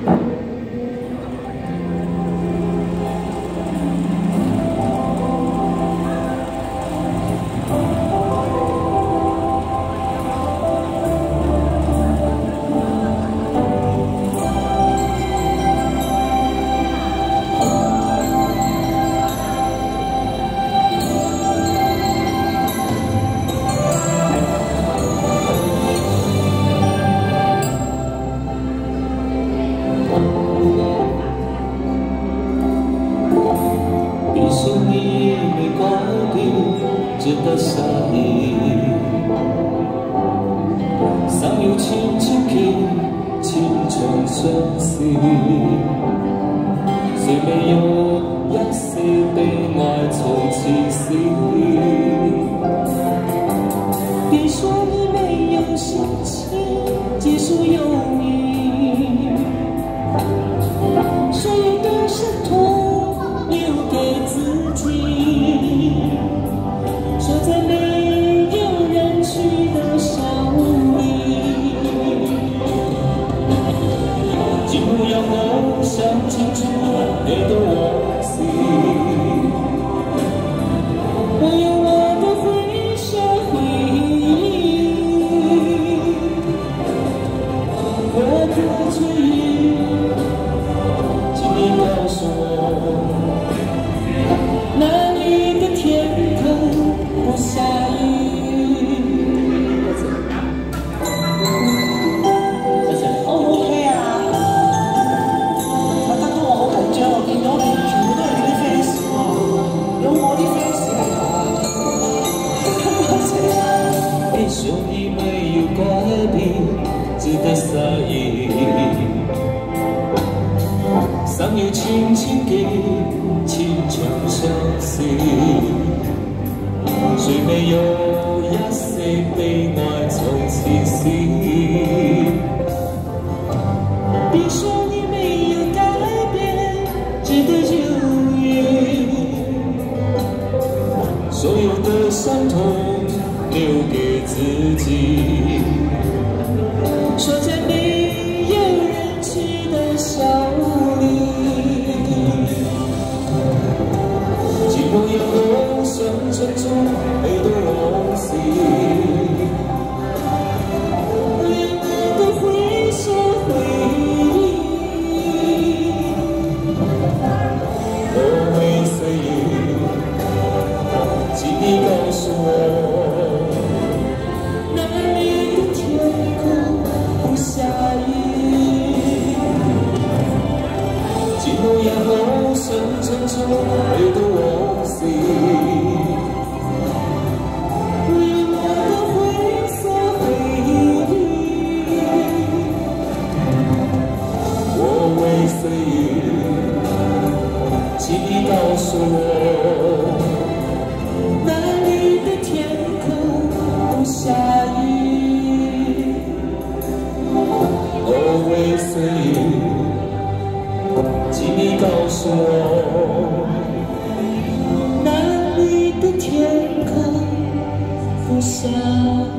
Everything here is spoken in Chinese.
值得下意，尚有轻轻给青春相思，虽没有一丝被爱从气息。别说你没有心情，结束有你，所有的伤痛留给自己。 守在没有人去的小屋里，请不要梦想清楚你的往昔。我有我的回声回忆，我的记忆，请你告诉我，哪里的天空？ 不下雨。OK 啊，我覺得我好緊張，我見到你全部都係你啲 fans 喎，有我啲 fans 喺度。別說你沒有改變，值得在意。尚有輕輕給青春相思。 誰沒有一些被愛從氣息？別說你沒有改變，值得留意。所有的傷痛留給自己，鎖在沒有人去的小屋裡。寂寞有我深深中。 每段往事，我有我的回声回忆。我会随意，请你告诉我，哪里的天空不下雨？寂寞然后深深中每段往事。 随意，请你告诉我，哪里的天空不下雨？我会随意，请你告诉我，哪里的天空不下雨？